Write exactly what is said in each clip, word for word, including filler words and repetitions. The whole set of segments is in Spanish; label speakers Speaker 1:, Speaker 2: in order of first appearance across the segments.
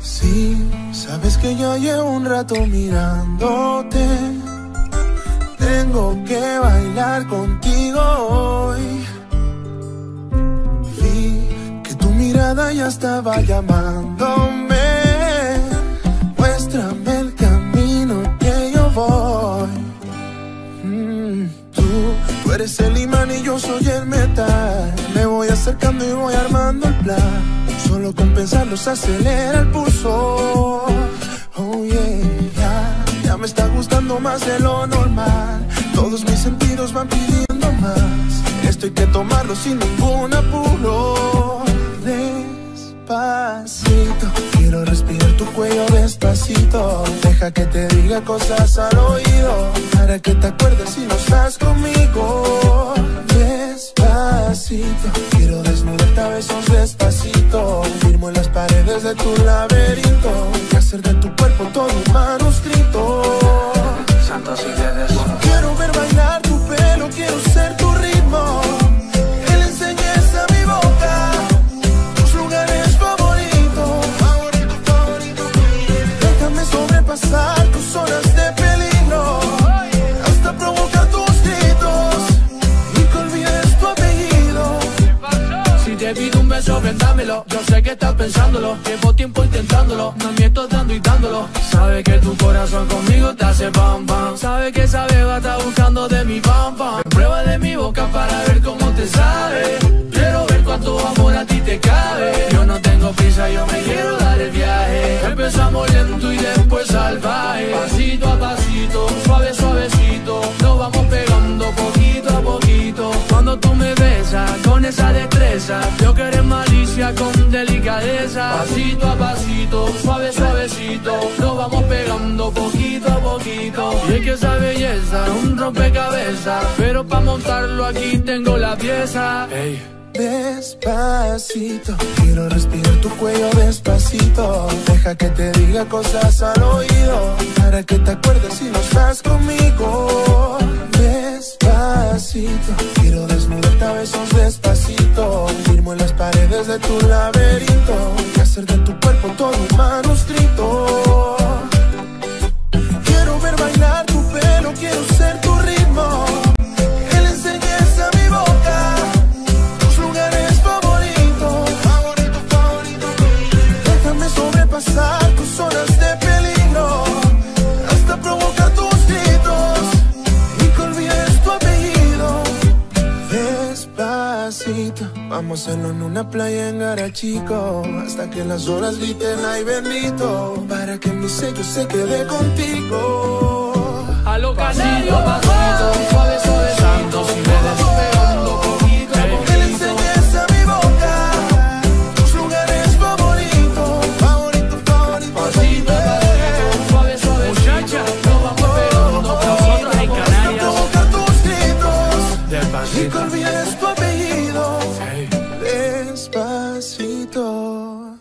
Speaker 1: Sí, sabes que ya llevo un rato mirándote. Tengo que bailar contigo hoy. Vi que tu mirada ya estaba llamándome. Muéstrame el camino que yo voy. mm, Tú, tú eres el imán y yo soy el metal. Me voy acercando y voy armando el plan. Solo con pensarlo se acelera el pulso. Oh yeah, ya, ya me está gustando más de lo normal. Todos mis sentidos van pidiendo más. Esto hay que tomarlo sin ningún apuro. Despacito, quiero respirar tu cuello despacito. Deja que te diga cosas al oído, para que te acuerdes si no estás conmigo. Despacito, quiero desnudarte a besos despacito. Firmo en las paredes de tu laberinto y hacer de tu cuerpo todo un manuscrito.
Speaker 2: Santos y dedes.
Speaker 1: Quiero ver bailar tu pelo, quiero ser tu ritmo. Que le enseñes a mi boca tus lugares favoritos. Favorito, favorito. Déjame sobrepasar tus zonas de peligro, hasta provocar tus gritos y que olvides tu apellido.
Speaker 2: Si te pido un beso, brindámelo. Yo sé que estás pensándolo, llevo tiempo intentándolo. No miento dando y dándolo. Sabe que tu corazón conmigo te hace pam pam. Sabe que esa beba está buscando de mi pam pam. Prueba de mi boca para ver cómo te sabe. Quiero ver cuánto amor a ti te cabe. Yo no tengo prisa, yo me quiero dar el viaje. Empezamos lento y después salvaje. Pasito a pasito, suave suavecito, nos vamos pegando poquito a poquito. Cuando tú me besas con esa destreza, yo que eres malicia con delicadeza. Pasito a pasito, suave suavecito, nos vamos pegando poquito a poquito. Y es que esa belleza es un rompecabezas, pero pa' montarlo aquí tengo la pieza. Hey.
Speaker 1: Despacito, quiero respirar tu cuello despacito. Deja que te diga cosas al oído, para que te acuerdes si no estás conmigo. Despacito, quiero desnudarte a besos despacito. Firmo en las paredes de tu laberinto y hacer de tu cuerpo todo un manuscrito. Quiero ver bailar tu pelo, quiero ser tu ritmo. Que le enseñes a mi boca tus lugares favoritos. Favorito, favorito. Déjame sobrepasar tus zonas de peligro, hasta provocar tus gritos y que olvides tu apellido. Despacito, vamos a hacerlo en una playa en Garachico, hasta que las olas griten ay bendito, para que mi sello se quede contigo.
Speaker 2: A lo canario, pasito, suave, suave, santos y dedes. Pegando poquito a poquito.
Speaker 1: Que le enseñes a mi boca tus lugares favoritos. Favorito, favorito.
Speaker 2: Pasito a pasito, suave, suave, muchacha, nos vamos pegando. Nosotros en Canarias.
Speaker 1: Provocar tus gritos
Speaker 2: Despacito.
Speaker 1: y que olvides tu apellido.
Speaker 2: Hey.
Speaker 1: Despacito.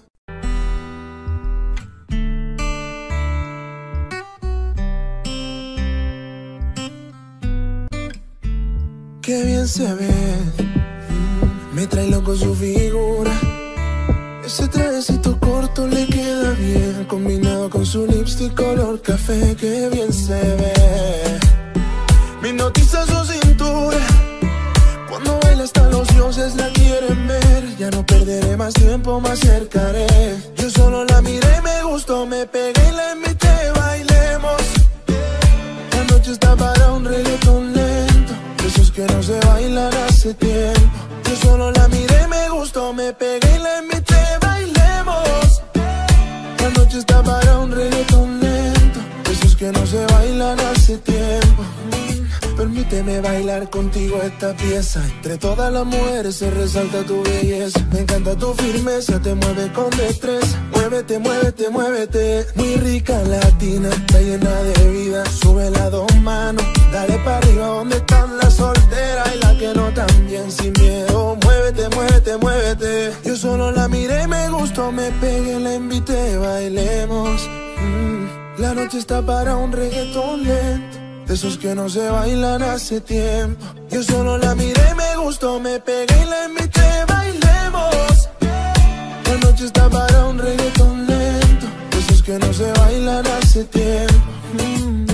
Speaker 1: Qué bien se ve, me trae loco su figura. Ese trajecito corto le queda bien, combinado con su lipstick color café. Qué bien se ve, me hipnotiza su cintura. Cuando baila hasta los dioses la quieren ver. Ya no perderé más tiempo, me acercaré. Yo solo la miré y me gustó, me pegué y la invité, bailemos. La noche está para un reggaetón lento, esos que no se bailan hace tiempo. Yo solo la miré, me gustó, me pegué y la invité, bailemos. La noche está para un reggaetón lento, esos que no se bailan hace tiempo. Permíteme bailar contigo esta pieza. Entre todas las mujeres se resalta tu belleza. Me encanta tu firmeza, te mueve con destreza. Muévete, muévete, muévete. Muy rica latina, está llena de vida. Sube las dos manos, dale para arriba donde están las solteras y las que no también sin miedo. Muévete, muévete, muévete. Yo solo la miré y me gustó, me pegué, la invité, bailemos. mm, La noche está para un reggaetón lento, de esos que no se bailan hace tiempo. Yo solo la miré, me gustó, me pegué y la invité, bailemos. La noche está para un reggaetón lento, que no sé bailar hace tiempo. mm-hmm.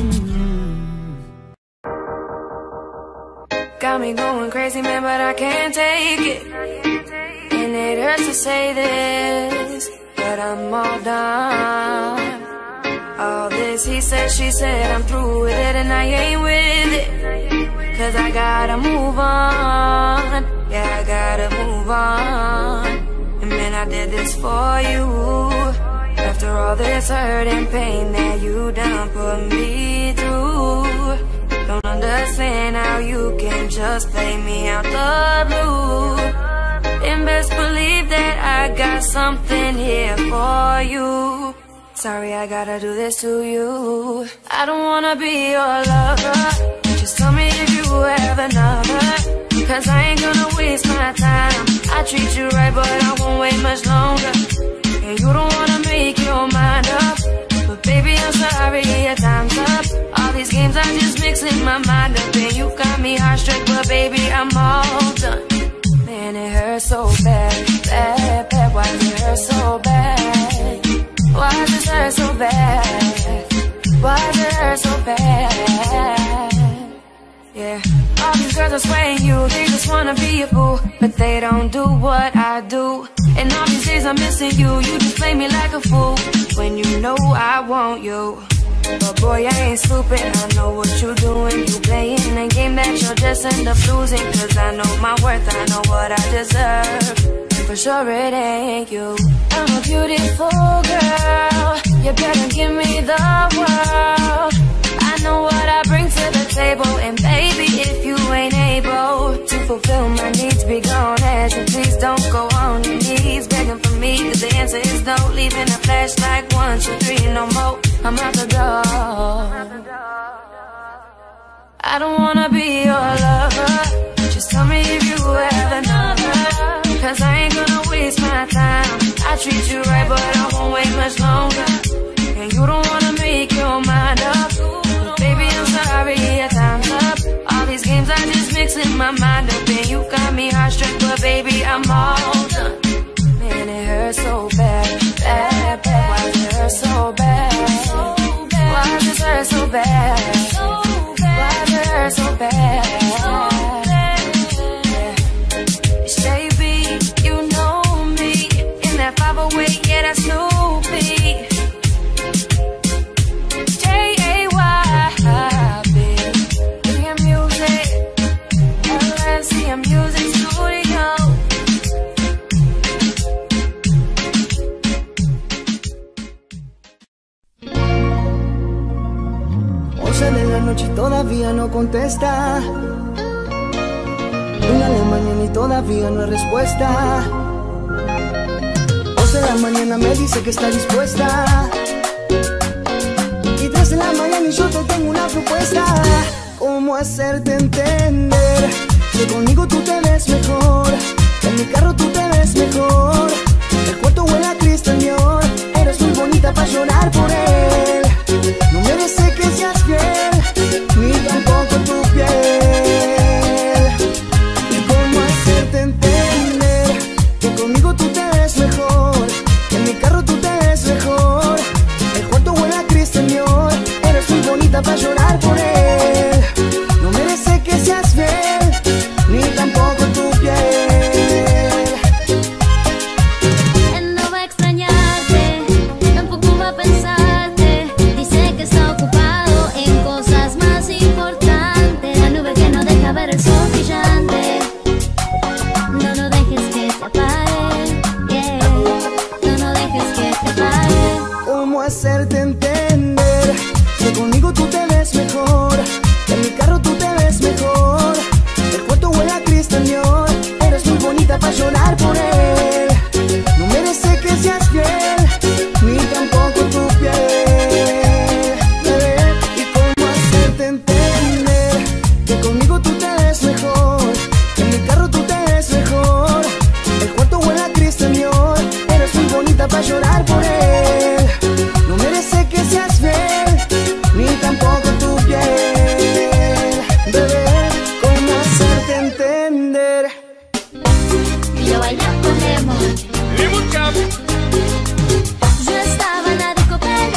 Speaker 3: Got me going crazy, man, but I can't take it. And it hurts to say this, but I'm all done. All this he said, she said, I'm through with it and I ain't with it. Cause I gotta move on, yeah, I gotta move on. And man, I did this for you. After all this hurt and pain that you done put me through. Don't understand how you can just play me out the blue. And best believe that I got something here for you. Sorry I gotta do this to you. I don't wanna be your lover. Just tell me if you have another. Cause I ain't gonna waste my time. I treat you right but I won't wait much longer. And you don't wanna make your mind up. But baby I'm sorry, your time's up. All these games I just mixing my mind up. And you got me heartstruck but baby I'm all done. Man it hurts so bad, bad, bad. Why does it hurt so bad? Why does it hurt so bad? Why does it hurt so bad? Yeah, all these girls are swaying you. They just wanna be a fool, but they don't do what I do. And all these days I'm missing you. You just play me like a fool when you know I want you. But boy, I ain't stupid, I know what you're doing. You playing a game that you'll just end up losing. Cause I know my worth, I know what I deserve. For sure it ain't you. I'm a beautiful girl, you better give me the world. I know what I bring to the table. And baby, if you ain't able to fulfill my needs, be gone as you please. Don't go on your knees begging for me, cause the answer is no. Leaving a flash like one, two, three, no more. I'm out the door. I don't wanna be your lover. Just tell me if you have another. Cause I ain't gonna waste my time. I treat you right but I won't wait much longer. And you don't wanna make your mind up. But baby I'm sorry, your time's up. All these games I just mixing my mind up. And you got me heartstruck but baby I'm all done. Man it hurts so bad, bad, bad. Why does it hurt so bad? Why does it hurt so bad? Why does it hurt so bad? five oh eight, yeah, that's Snoopy. J A Y, baby. W M Music, L S C M Music Studio.
Speaker 4: once de la noche y todavía no contesta. Una de la mañana y todavía no hay respuesta. De la mañana me dice que está dispuesta. Y tres de la mañana y yo te tengo una propuesta. ¿Cómo hacerte entender que conmigo tú te ves mejor? Que en mi carro tú te ves mejor. El cuarto huele a Christian Dior. Eres muy bonita para llorar por él. No merece que seas fiel, ni tampoco tu piel. ¿Y cómo hacerte entender que conmigo tú te ves mejor? En mi carro tú te ves mejor. El cuarto huele a Christian Dior. Eres muy bonita para llorar por él. No merece que seas fiel, ni tampoco tu piel.
Speaker 5: Él no va a extrañarte, tampoco va a pensarte. Dice que está ocupado en cosas más importantes. La nube que no deja ver el sol brillante. No lo dejes que te apague, yeah.
Speaker 4: ¿Cómo hacerte entender que conmigo tú te ves mejor? Que en mi carro tú te ves mejor. El cuarto huele a Christian Dior. Eres muy bonita para llorar por él. No merece que seas fiel, ni tampoco tu piel, bebé. ¿Y cómo hacerte entender que conmigo tú te ves mejor? Que en mi carro tú te ves mejor. El cuarto huele a Christian Dior. Eres muy bonita para llorar por él. No merece que seas fiel, ni tampoco tu piel, bebé. ¿Cómo hacerte entender?
Speaker 5: Y yo bailé con Lemon.
Speaker 2: Lemon Cap.
Speaker 5: Yo estaba en la disco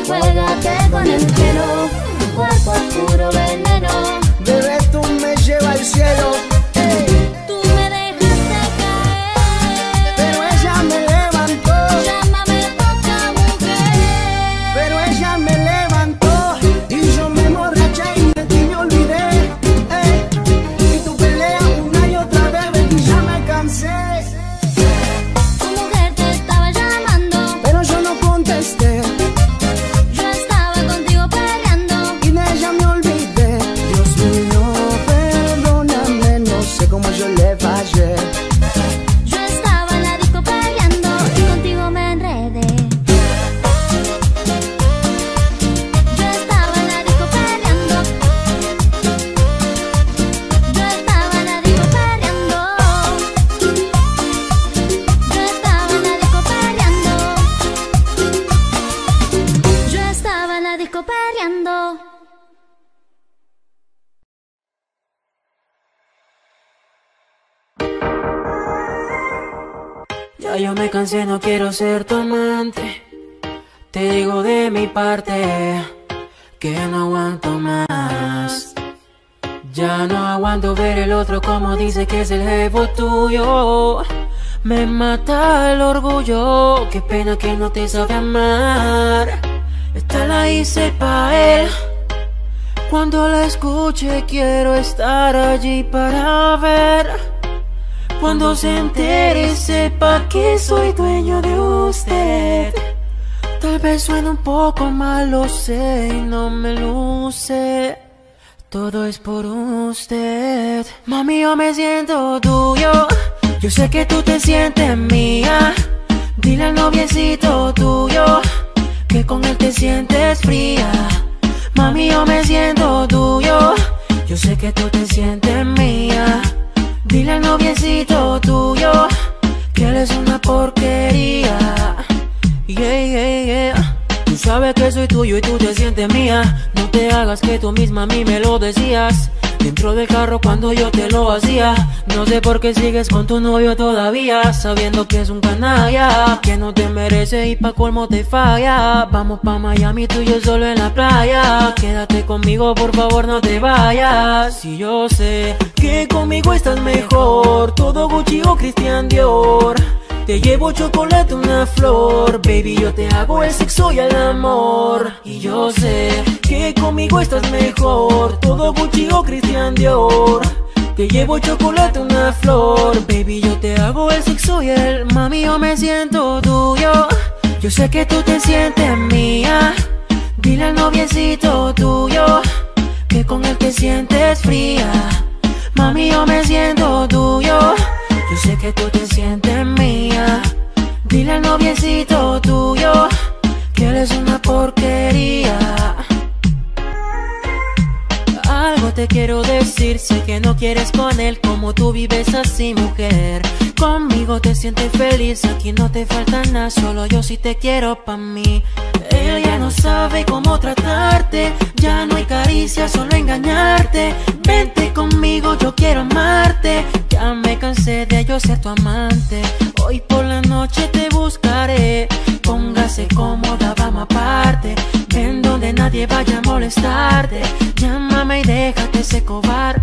Speaker 5: juégate con el pelo, tu cuerpo es puro veneno.
Speaker 4: Bebé, tú me llevas al cielo. Ey.
Speaker 5: Tú me dejaste caer,
Speaker 4: Pero ella me levantó.
Speaker 5: llámame poca mujer.
Speaker 4: Pero ella me levantó y yo me emborraché y de ti me olvidé. Ey. Y tu pelea una y otra vez, baby, ya me cansé.
Speaker 5: Tu mujer te estaba llamando,
Speaker 4: Pero yo no contesté
Speaker 5: yo estaba contigo peleando.
Speaker 4: y de ella me olvidé. Dios mío, perdóname, no sé cómo yo le fallé.
Speaker 5: Yo estaba en la disco peleando y contigo me enredé. Yo estaba en la disco peleando. Yo estaba en la disco peleando. Yo estaba en la disco peleando. Yo estaba en la disco peleando.
Speaker 2: Ya yo me cansé, no quiero ser tu amante. Te digo de mi parte que no aguanto más. Ya no aguanto ver el otro como dice que es el jefe tuyo. Me mata el orgullo, qué pena que no te sabe amar. Esta la hice pa' él. Cuando la escuche quiero estar allí para ver. Cuando se entere sepa que soy dueño de usted. Tal vez suene un poco mal, lo sé y no me luce. Todo es por usted. Mami, yo me siento tuyo. Yo sé que tú te sientes mía. Dile al noviecito tuyo que con él te sientes fría. Mami, yo me siento tuyo. Yo sé que tú te sientes mía. Dile al noviecito tuyo que él es una porquería. Yeah, yeah, yeah. Tú sabes que soy tuyo y tú te sientes mía. No te hagas que tú misma a mí me lo decías. Dentro del carro cuando yo te lo hacía. No sé por qué sigues con tu novio todavía, sabiendo que es un canalla, que no te merece y pa' colmo te falla. Vamos pa' Miami, tú y yo solo en la playa. Quédate conmigo, por favor, no te vayas. Si yo sé que conmigo estás mejor, todo Gucci o Christian Dior. Te llevo chocolate, una flor, baby, yo te hago el sexo y el amor. Y yo sé que conmigo estás mejor, todo Gucci o Christian Dior. Te llevo chocolate, una flor, baby, yo te hago el sexo y el... Mami, yo me siento tuyo, yo sé que tú te sientes mía. Dile al noviecito tuyo que con él te sientes fría. Mami, yo me siento tuyo, yo sé que tú te sientes mía. Dile al noviecito tuyo que él es una porquería. Algo te quiero decir, sé que no quieres con él, como tú vives así, mujer. Conmigo te sientes feliz, aquí no te falta nada, solo yo sí te quiero pa' mí. Él ya no sabe cómo tratarte, ya no hay caricia, solo engañarte. Vente conmigo, yo quiero amarte, ya me cansé de yo ser tu amante. Hoy por la noche te buscaré, póngase cómoda, vamos aparte. Ven donde nadie vaya a molestarte, llámame y déjate ese cobarde.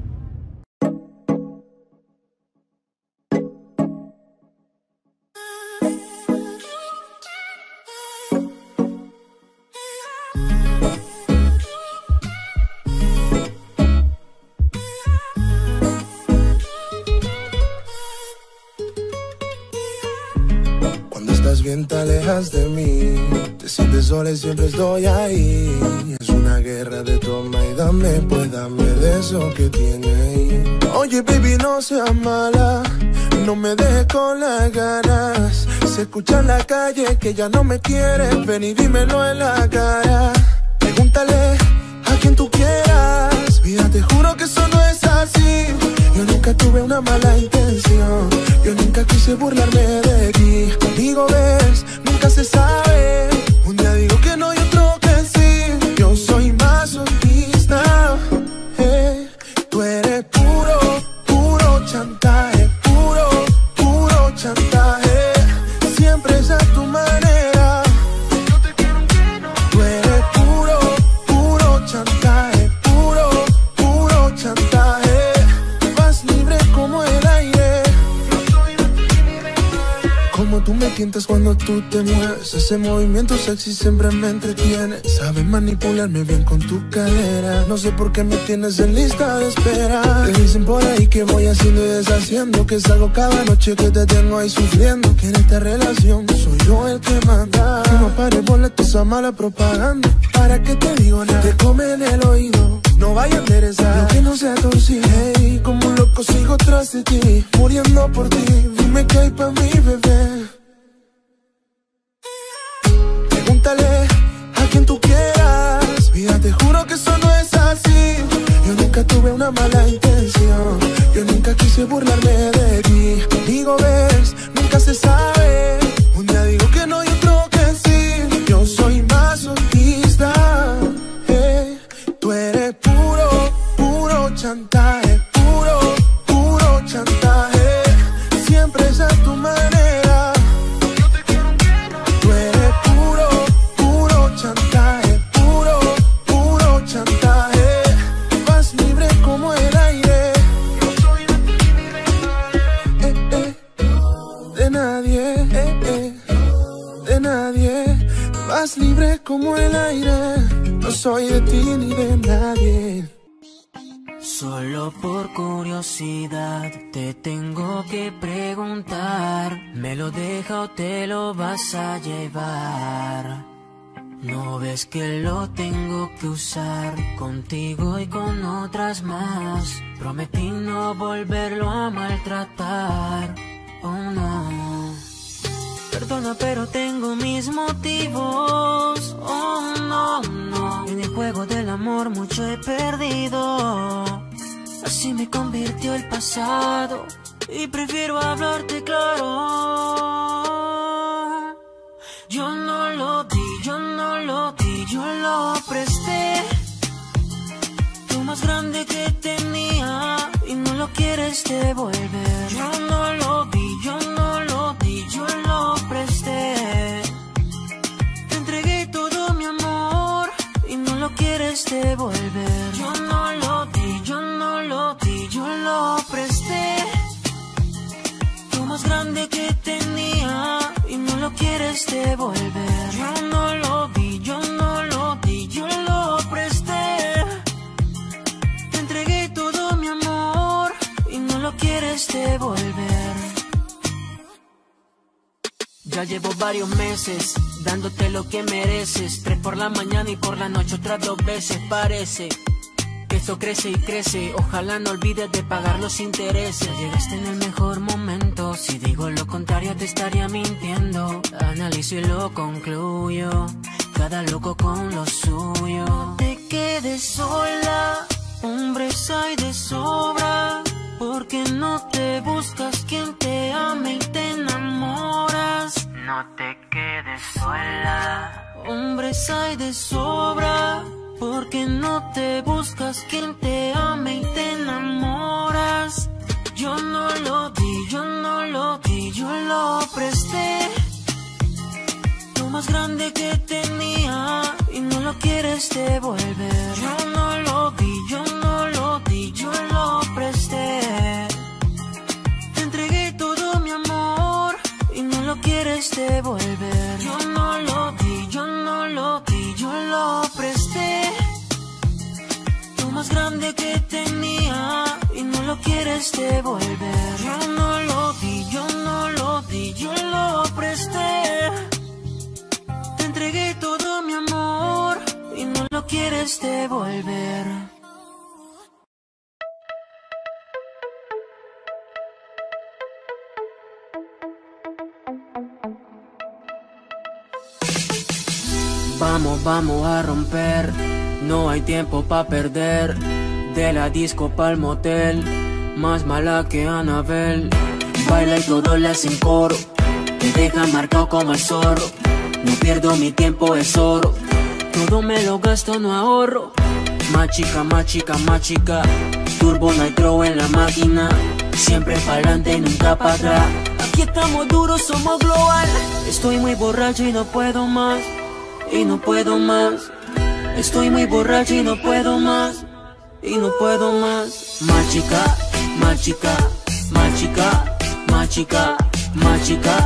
Speaker 1: Bien te alejas de mí, te sientes sola y siempre estoy ahí. Es una guerra de toma y dame, pues dame de eso que tienes. Oye baby, no seas mala, no me dejes con las ganas. Se escucha en la calle que ya no me quieres, ven y dímelo en la cara. Pregúntale a quien tú quieras, vida, te juro que eso no es así. Yo nunca tuve una mala intención, yo nunca quise burlarme de ti. Conmigo ves, nunca se sabe, un día digo que no y otro que sí. Yo soy masoquista, eh. Tú eres puro, puro chantaje, puro, puro chantaje. Siempre es a tu manera, yo te quiero que no. Tú requintas cuando tú te mueves. Ese movimiento sexy siempre me entretiene. Sabes manipularme bien con tu cadera. No sé por qué me tienes en lista de espera. Te dicen por ahí que voy haciendo y deshaciendo, que salgo cada noche que te tengo ahí sufriendo. Que en esta relación soy yo el que manda. Que no pare boleto esa mala propaganda. ¿Para qué te digo nada? Te come en el oído, no vaya a enderezar lo que no sea torcido. Hey, como un loco sigo tras de ti, muriendo por ti. Dime qué hay pa' mi bebé. Pregúntale a quien tú quieras, vida, te juro que eso no es así. Yo nunca tuve una mala intención, yo nunca quise burlarme de ti. Digo, ves, nunca se sabe. Un día digo que no y otro que sí. Yo soy masoquista, hey. Tú eres puro, puro chantaje, puro, puro chantaje. Siempre es a tu manera. Tú eres puro, puro chantaje, puro, puro chantaje. Vas libre como el aire. No soy de ti ni de nadie. Eh, eh, de nadie, eh, eh, de nadie. Vas libre como el aire. No soy de ti ni de nadie.
Speaker 6: Solo por curiosidad te tengo que preguntar, ¿me lo deja o te lo vas a llevar? ¿No ves que lo tengo que usar contigo y con otras más? Prometí no volverlo a maltratar, oh no. Perdona, pero tengo mis motivos, oh no, no. En el juego del amor mucho he perdido. Así me convirtió el pasado y prefiero hablarte claro. Yo no lo di, yo no lo di, yo lo presté. Lo más grande que tenía y no lo quieres devolver. Yo no lo di, yo no lo di, yo lo presté. Te entregué todo mi amor y no lo quieres devolver. Yo no lo di, yo no lo di, yo lo presté. Lo más grande que tenía y no lo quieres devolver. Yo no lo di, yo no lo di, yo lo presté. Te entregué todo mi amor y no lo quieres devolver. Ya llevo varios meses dándote lo que mereces. Tres por la mañana y por la noche otras dos veces. Parece que esto crece y crece. Ojalá no olvides de pagar los intereses. Llegaste en el mejor momento. Si digo lo contrario te estaría mintiendo. Analizo y lo concluyo. Cada loco con lo suyo. No te quedes sola, hombres hay de sobra. Porque no te buscas quien te ame y te enamoras. No te quedes sola, hombres hay de sobra. Porque no te buscas quien te ame y te enamoras. Yo no lo di, yo no lo di, yo lo presté. Lo más grande que tenía y no lo quieres devolver. Yo no lo di, yo no lo di, yo lo presté. Te entregué todo mi amor y no lo quieres devolver. Yo no lo di, yo no lo di, yo lo presté. Lo más grande que tenía y no lo quieres devolver. Yo no lo di, yo no lo di, yo lo presté. Te entregué todo mi amor y no lo quieres devolver. Vamos, vamos a romper, no hay tiempo pa' perder. De la disco pa'l motel, más mala que Anabel. Baila y todo le hacen coro, te deja marcado como el zorro. No pierdo mi tiempo, es oro, todo me lo gasto, no ahorro. Más chica, más chica, más chica, turbo nitro en la máquina. Siempre pa'lante y nunca pa' atrás. Aquí estamos duros, somos global. Estoy muy borracho y no puedo más. Y no puedo más. Estoy muy borracho y no puedo más. Y no puedo más. Más chica, más chica, más chica, más chica, más chica,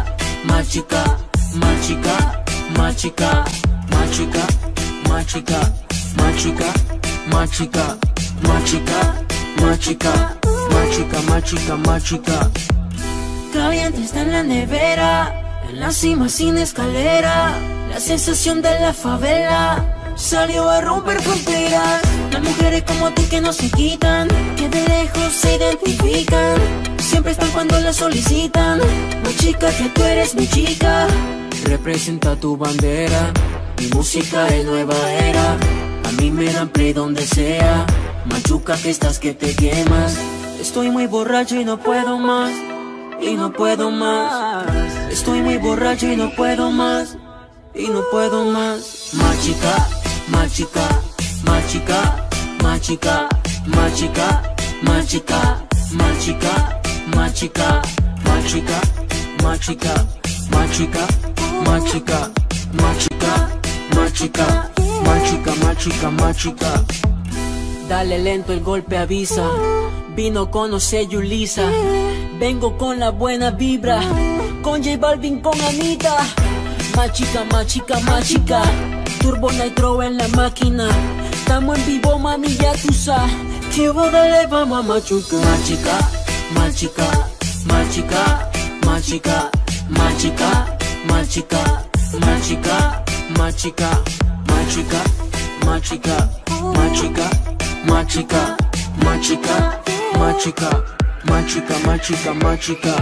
Speaker 6: machica, machica, machica, machica, machica, machica, machica, machica, machica, machica, machica, machica.
Speaker 7: Caliente está en la nevera, en la cima sin escalera, la sensación de la favela salió a romper fronteras. Las mujeres como tú que no se quitan, que de lejos se identifican, siempre están cuando la solicitan. Machica, que tú eres mi chica,
Speaker 6: representa tu bandera, mi música es nueva era. A mí me dan play donde sea, machuca que estás que te quemas.
Speaker 7: Estoy muy borracho y no puedo más, y no puedo más. Estoy muy borracho y no puedo más, y no puedo más.
Speaker 6: Machica, machica, machica, machica, machica, machica, machica, machica, machica, machica, machica, machica, machica, machica, machica, machica, machica.
Speaker 7: Dale lento, el golpe avisa. Vino conoce Yulisa. Vengo con la buena vibra, con J Balvin, con Anita. Machica, machica, machica, Turbo Nitro en la máquina. Estamos en vivo, mami, ya tú sabes. Que vos dale, vamos a machuca.
Speaker 6: Machica, machica, machica, machica, machica, machica, machica, machica, machica, machica, machica, machica, machica, machica, machica, machica, machica.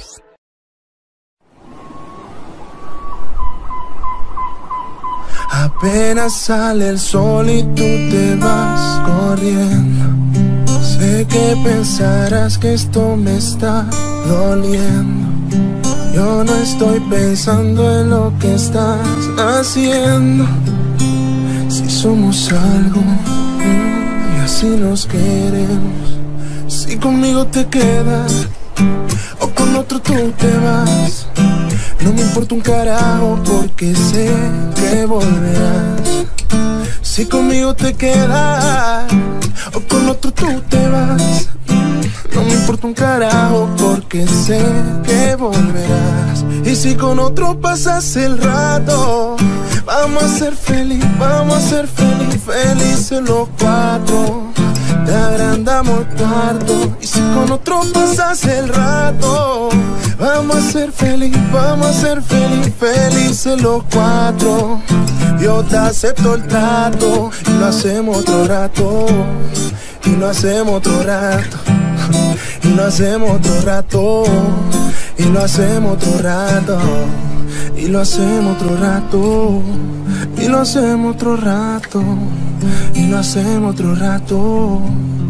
Speaker 1: Apenas sale el sol y tú te vas corriendo. Sé que pensarás que esto me está doliendo. Yo no estoy pensando en lo que estás haciendo. Si somos algo y así nos queremos. Si conmigo te quedas o con otro tú te vas, no me importa un carajo porque sé que volverás. Si conmigo te quedas o con otro tú te vas, no me importa un carajo porque sé que volverás. Y si con otro pasas el rato, vamos a ser feliz, vamos a ser feliz, felices los cuatro. Te agrandamos el cuarto. Y si con otro pasas el rato, vamos a ser feliz, vamos a ser feliz, felices los cuatro. Yo te acepto el trato y lo hacemos otro rato, y lo hacemos otro rato, y lo hacemos otro rato, y lo hacemos otro rato, y lo hacemos otro rato, y lo hacemos otro rato, y lo hacemos otro rato.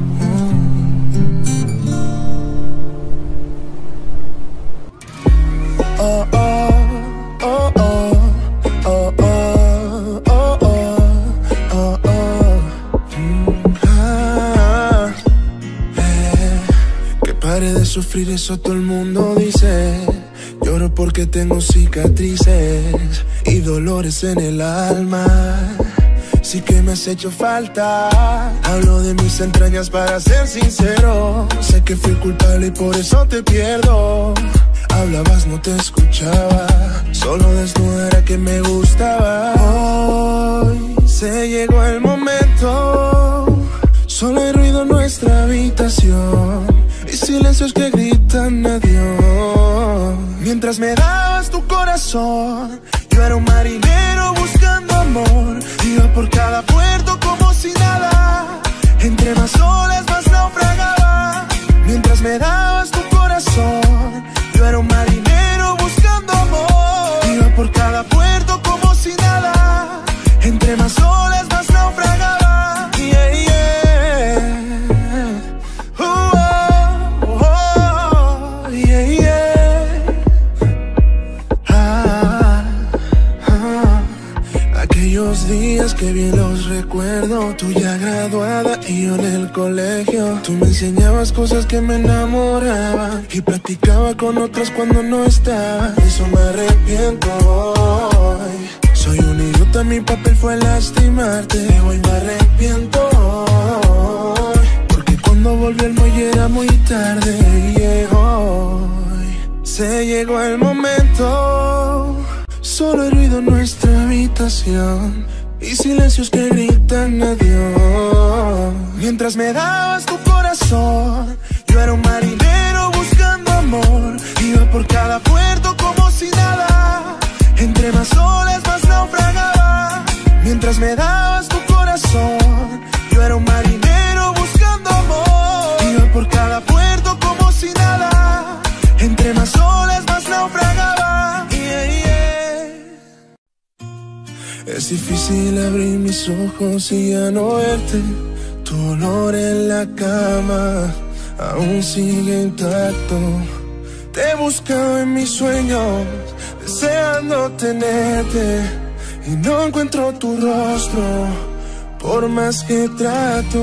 Speaker 1: Oh, oh, oh, oh, oh, oh, oh, oh, oh. Ah, eh, que pare de sufrir, eso todo el mundo dice. Lloro porque tengo cicatrices y dolores en el alma. Sí que me has hecho falta. Hablo de mis entrañas para ser sincero. Sé que fui culpable y por eso te pierdo. Hablabas, no te escuchaba, solo desnuda era que me gustaba. Hoy se llegó el momento, solo hay ruido en nuestra habitación y silencios que gritan adiós. Mientras me dabas tu corazón, yo era un marinero buscando amor. Iba por cada puerto como si nada, entre más olas más naufragaba. Mientras me dabas tu corazón, yo era un marinero buscando amor. Iba por cada puerto como si nada, entre más olas más naufragaba. Yeah, yeah. Oh, oh, oh, yeah, yeah. Ah, ah. Aquellos días que bien los recuerdo, tú ya graduada y yo en el colegio. Tú me enseñabas cosas que me enamoraban y platicaba con otras cuando no estaba. De eso me arrepiento hoy. Soy un idiota, mi papel fue lastimarte. Hoy me arrepiento hoy, porque cuando volví al muelle era muy tarde. Y hoy Se llegó el momento, solo hay ruido en nuestra habitación y silencios que gritan adiós. Mientras me dabas tu corazón, yo era un marinero buscando amor. Iba por cada puerto como si nada, entre más olas más naufragaba. Mientras me dabas tu corazón, yo era un marinero buscando amor. Iba por cada puerto como si nada, entre más olas más naufragaba. Yeah, yeah. Es difícil abrir mis ojos y ya no verte. Tu olor en la cama aún sigue intacto. Te he buscado en mis sueños, deseando tenerte, y no encuentro tu rostro, por más que trato.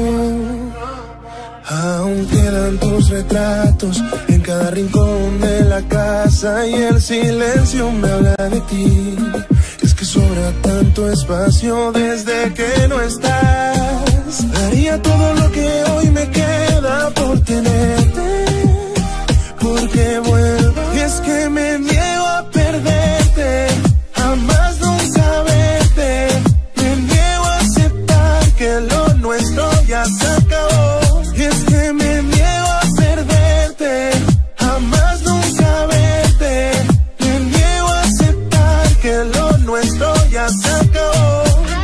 Speaker 1: Aún quedan tus retratos en cada rincón de la casa y el silencio me habla de ti. Es que sobra tanto espacio desde que no estás. Daría todo lo que hoy me queda por tenerte, porque vuelvo. Y es que me niego a perderte, jamás nunca verte. Me niego a aceptar que lo nuestro ya se acabó. Y es que me niego a perderte, jamás nunca verte. Me niego a aceptar que lo nuestro ya se acabó.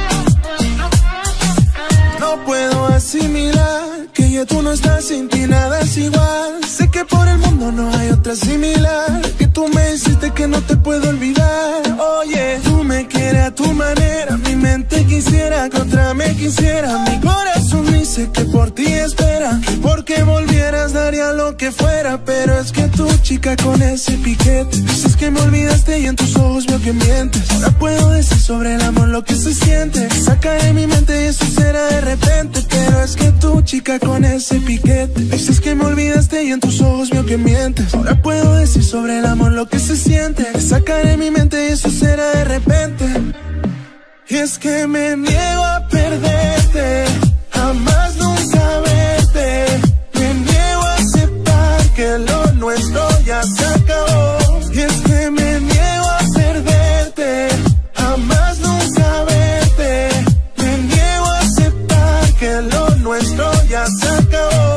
Speaker 1: No puedo asimilar que ya tú no estás, sin ti nada es igual. Sé que por el mundo no hay otra similar, que tú me hiciste que no te puedo olvidar. Oye, tú me quieres a tu manera, mi mente quisiera que otra me quisiera. Mi corazón dice que por ti espera, que porque volvieras daría lo que fuera. Pero es que tú, chica, con ese piquete, dices que me olvidaste y en tus ojos veo que mientes. Ahora puedo decir sobre el amor lo que se siente, saca de mi mente y eso será de repente. Pero es que tú, chica, con ese piquete, dices que me olvidaste y en tus ojos veo que mientes. Ahora puedo decir sobre el amor lo que se siente, saca de mi mente y eso será de repente. Y es que me niego a perderte, jamás nunca verte. Me niego a aceptar que lo nuestro ya se acabó. Y es que me niego a perderte, jamás nunca verte. Me niego a aceptar que lo nuestro ya se acabó.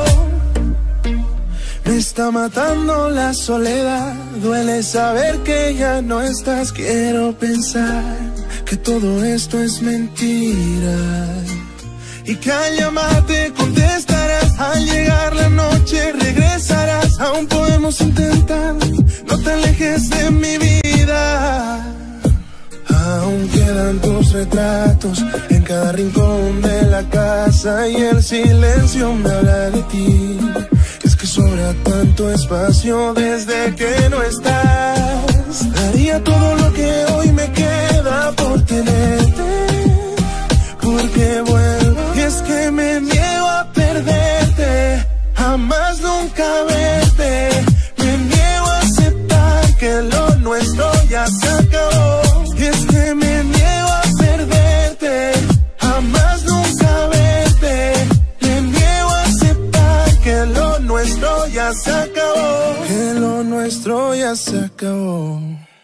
Speaker 1: Me está matando la soledad, duele saber que ya no estás. Quiero pensar que todo esto es mentira y que al llamarte contestarás. Al llegar la noche regresarás. Aún podemos intentar, no te alejes de mi vida. Aún quedan tus retratos en cada rincón de la casa y el silencio me habla de ti. Es que sobra tanto espacio desde que no estás. Daría todo lo que hoy me queda por tenerte, porque vuelvo. Y es que me niego a perderte, jamás nunca verte. Me niego a aceptar que lo nuestro ya se acabó. Y es que me niego a perderte, jamás nunca verte. Me niego a aceptar que lo nuestro ya se acabó. Que lo nuestro ya se acabó.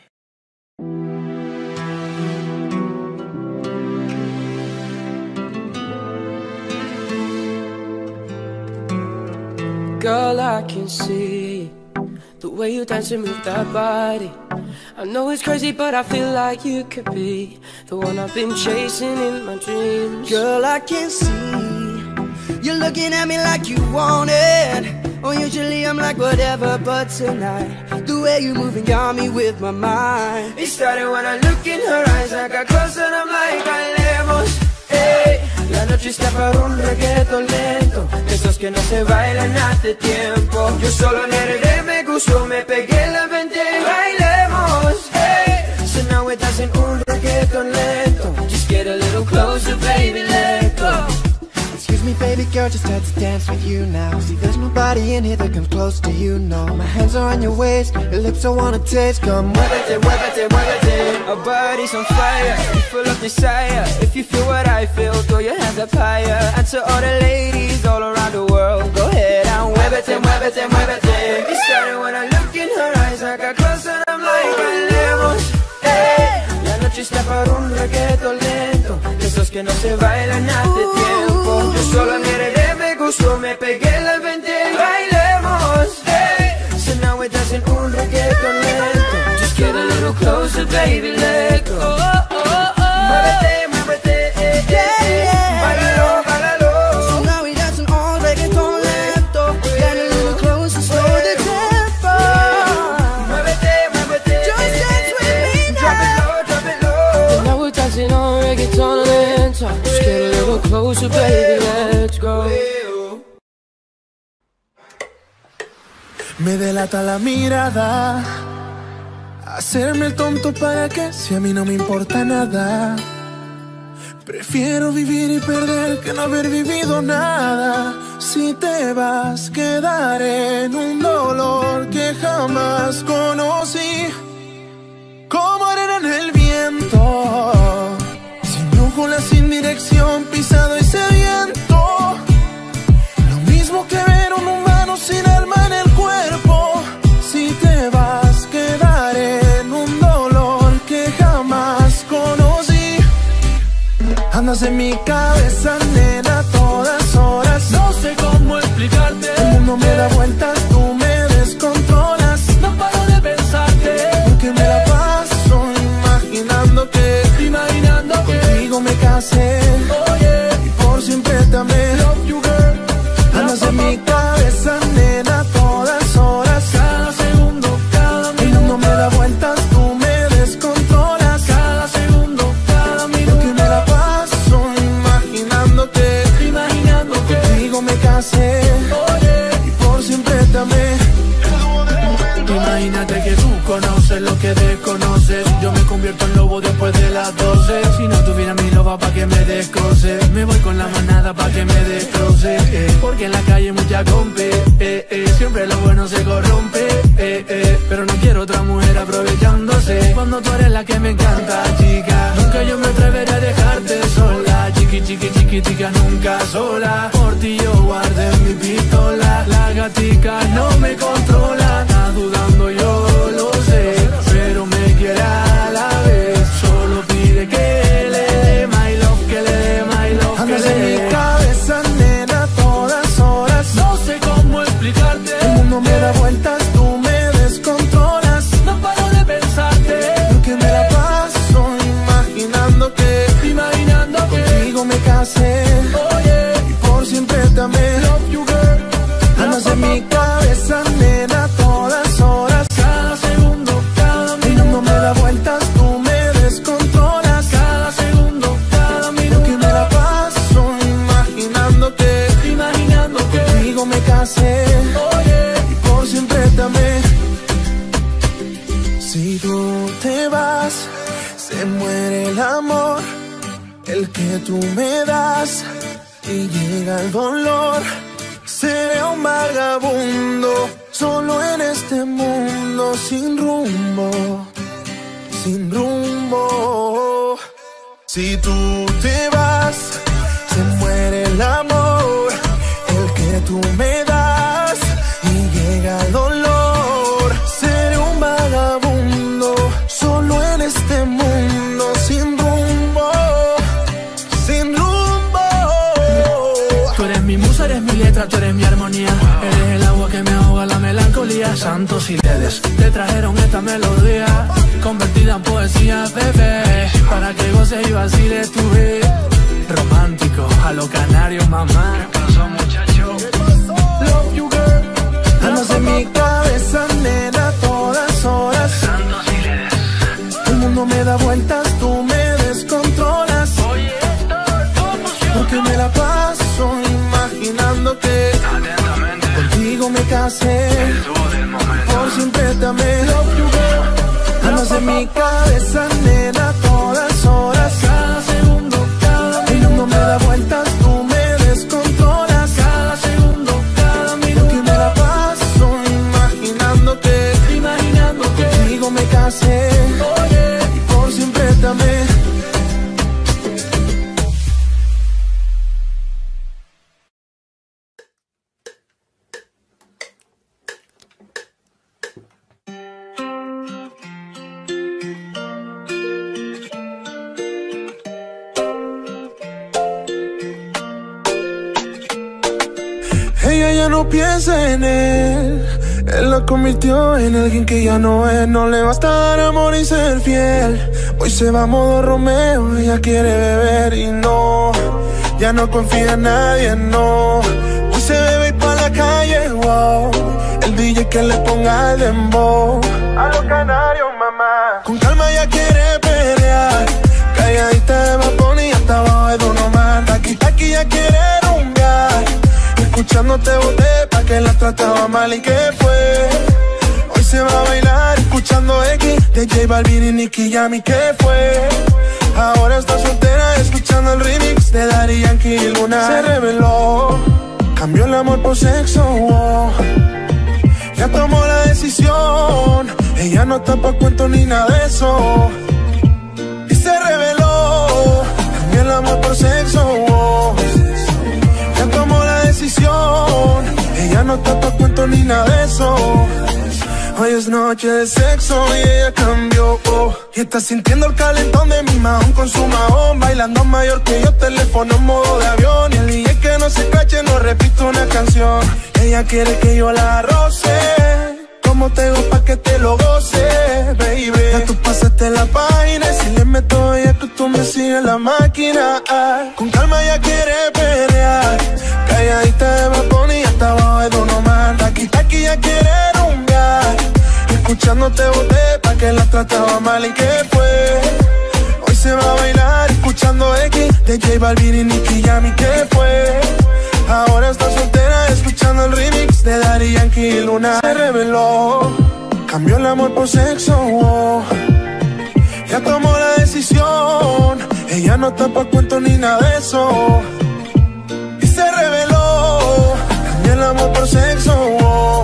Speaker 2: Girl, I can see the way you dance and move that body. I know it's crazy, but I feel like you could be the one I've been chasing in my dreams.
Speaker 4: Girl, I can see you're looking at me like you want it. Oh, usually I'm like whatever, but tonight the way you moving got me with my mind.
Speaker 2: It started when I look in her eyes, I got close and I'm like, bailemos, hey. La noche está para un reggaetón lento, esos que no se bailan hace tiempo. Yo solo en el R me gustó, me pegué la mente y bailemos, hey. So now we're dancing un reggaetón lento. Just get a little closer, baby, let go. Excuse
Speaker 4: Excuse me, baby girl, just had to dance with you now. See, there's nobody in here that comes close to you, no. My hands are on your waist, your lips I wanna taste. Come, muévete, muévete, muévete.
Speaker 8: Our body's on fire, we full of desire. If you feel what I feel, throw your hands up higher. And to all the ladies all around the world, go ahead and muévete, muévete, muévete. It started when I look in her eyes, I got close and I'm like, bailemos, eh. La noche está para un reggaetón lento, de esos que no se bailan hace tiempo. Yo solo miré, me gustó, me pegué la veinte y bailemos, eh. So now we're dancing un reggaetón lento. Just get a little closer, baby, let go. Oh, oh, oh. Muévete, muévete, eh, eh, eh. Báilalo, báilalo.
Speaker 4: So now we dancing all reggaeton lento. Get a little closer, slow the tempo.
Speaker 8: Muévete, muévete,
Speaker 4: Just dance with me now.
Speaker 8: drop it low, drop it low.
Speaker 2: Now we're dancing on reggaeton lento. Just get a little closer, baby, let's go.
Speaker 1: Me delata la mirada, hacerme el tonto para qué, si a mí no me importa nada. Prefiero vivir y perder que no haber vivido nada. Si te vas, quedaré en un dolor que jamás conocí, como arena en el viento, sin brújula, sin dirección, pisado y sediento. Lo mismo que ver un humano sin alma en el cuerpo. Si te vas, quedaré en un dolor que jamás conocí. Andas en mi cabeza, nena, a todas horas.
Speaker 2: No sé cómo explicarte.
Speaker 1: El mundo me da vueltas, tú me descontrolas.
Speaker 2: No paro de pensarte,
Speaker 1: Porque me la paso imaginando que
Speaker 2: imaginando que
Speaker 1: contigo me casé.
Speaker 2: oye,
Speaker 1: Y por siempre te amé.
Speaker 2: love you girl.
Speaker 1: Andas en mi cabeza, nena, a todas horas.
Speaker 2: Cada segundo, cada
Speaker 1: El mundo
Speaker 2: minuto,
Speaker 1: me da vueltas, tú me descontrolas.
Speaker 2: cada segundo, cada
Speaker 1: Porque
Speaker 2: minuto,
Speaker 1: me la paso imaginando que
Speaker 2: imaginando que
Speaker 1: contigo me casé.
Speaker 2: oye,
Speaker 1: Y por siempre te amé.
Speaker 2: imagínate que tú conoces lo que desconoces. Yo me convierto en lobo después de las doce. Si no tuviera mi loba pa' que me descoce, me voy con la manada pa' que me destroce, eh. Porque en la calle mucha compe, eh, eh. Siempre lo bueno se corrompe, eh, eh. Pero no quiero otra mujer aprovechándose, cuando tú eres la que me encanta, chica. Nunca yo me atreveré a dejarte sola. Chiqui, chiqui, chiquitica, nunca sola. Por ti yo guardé mi pistola. La gatica no me controla. Está dudando, yo lo sé, pero me quiere a la vez. Solo pide que le dé my love, que le dé my love, que
Speaker 1: Andas
Speaker 2: le
Speaker 1: en mi
Speaker 2: dé.
Speaker 1: cabeza, nena, a todas horas.
Speaker 2: No sé cómo explicarte.
Speaker 1: El mundo me da vueltas, tú me descontrolas.
Speaker 2: No paro de pensarte,
Speaker 1: Porque me la paso imaginando que
Speaker 2: imaginando que
Speaker 1: contigo me casé.
Speaker 2: oye,
Speaker 1: Y por siempre te amé.
Speaker 2: love you girl.
Speaker 1: Andas en mi cabeza, nena, a todas horas.
Speaker 2: Cada segundo, cada
Speaker 1: El mundo
Speaker 2: minuto,
Speaker 1: me da vueltas, tú me descontrolas.
Speaker 2: cada segundo, cada
Speaker 1: Porque
Speaker 2: minuto,
Speaker 1: me la paso imaginando que
Speaker 2: imaginando que
Speaker 1: contigo me casé.
Speaker 2: oye,
Speaker 1: Y por siempre te amé. Si tú te vas, se muere el amor, el que tú me das, y llega el dolor. Seré un vagabundo, solo en este mundo, sin rumbo, sin rumbo. Si tú te vas, se muere el amor, el que tú me das, y llega el dolor. Seré un vagabundo, solo en este mundo, sin rumbo, sin rumbo.
Speaker 2: tú eres mi musa, eres mi letra, tú eres mi armonía. Eres el agua que me ahoga la melancolía. Santos y ledes te trajeron esta melodía, convertida en poesía, bebé, para que goces y vaciles tu vida. Romántico, a los canarios, mamá. ¿Qué pasó, muchacho? Love you, girl.
Speaker 1: Andas en mi cabeza, nena, a todas horas.
Speaker 2: Santos y ledes.
Speaker 1: El mundo me da vueltas, tú me descontrolas.
Speaker 2: Oye,
Speaker 1: Porque me la paso imaginando que
Speaker 2: atentamente,
Speaker 1: contigo me casé.
Speaker 2: el dúo del momento.
Speaker 1: Por siempre te amé. Andas en mi cabeza, nena, a todas horas.
Speaker 2: Cada segundo, cada
Speaker 1: El mundo me da vueltas, tú me descontrolas. ya no piensa en él. Él la convirtió en alguien que ya no es. No le basta dar amor y ser fiel. Hoy se va a modo Romeo, ella quiere beber y no, ya no confía en nadie, no. Hoy se bebe y pa' la calle, wow. El D J que le ponga el dembow. A los canarios, mamá. Con calma ya quiere pelear. Calladita de Bad Bunny hasta abajo de Don Omar. Taki taki ya quiere rumbear. Escuchándote boté pa' que la trataba mal y que fue. Hoy se va a bailar escuchando X de J Balvin y Nicky Jam y que fue. Ahora está soltera escuchando el remix de Daddy Yankee y Luna. Se reveló, cambió el amor por sexo, wow. Ya tomó la decisión, ella no está pa' cuento ni nada de eso. Y se reveló, cambió el amor por sexo, wow. Ya tomó la decisión, ella no está pa' cuento ni nada de eso. Hoy es noche de sexo y ella cambió, oh. Y está sintiendo el calentón de mi mahón con su mahón. Bailando mayor que yo, teléfono en modo de avión. Y el D J que no se cache, no repito una canción. Ella quiere que yo la roce, como te digo pa' que te lo goce, baby. Ya tú pasaste la página y si le meto ella que tú me sigues la máquina. Con calma ya quiere pelear. Calladita de Bad Bunny hasta abajo de Don Omar. Taki taki ya quiere rumbear. Escuchándote boté pa' que la trataba mal y que fue. Hoy se va a bailar escuchando X de J Balvin y Nicky Jam y que fue. Ahora está soltera escuchando el remix de Daddy Yankee y Luna. Se reveló, cambió el amor por sexo, wow. Ya tomó la decisión, ella no está pa' cuento ni nada de eso. Y se reveló, cambió el amor por sexo, wow.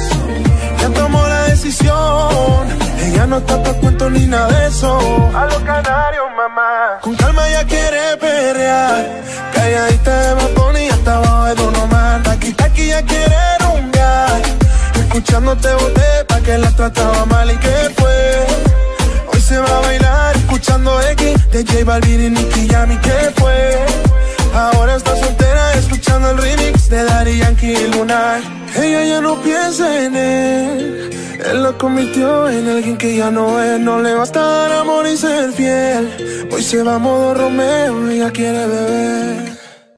Speaker 1: Ya tomó la decisión, ella no está pa' cuento ni nada de eso. A los canarios, mamá. Con calma ya quiere pelear. Calladita de Bad Bunny hasta abajo de Don Omar. Taki taki ya quiere rumbear. Escuchándote boté pa' que la trataba mal y que fue. Hoy se va a bailar escuchando X de J Balvin y Nicky Jam y que fue. Ahora está soltera escuchando el remix de Daddy Yankee y Luna. Ella ya no piensa en él. Él la convirtió en alguien que ya no es. No le basta dar amor y ser fiel. Hoy se va a modo Romeo, ella quiere beber.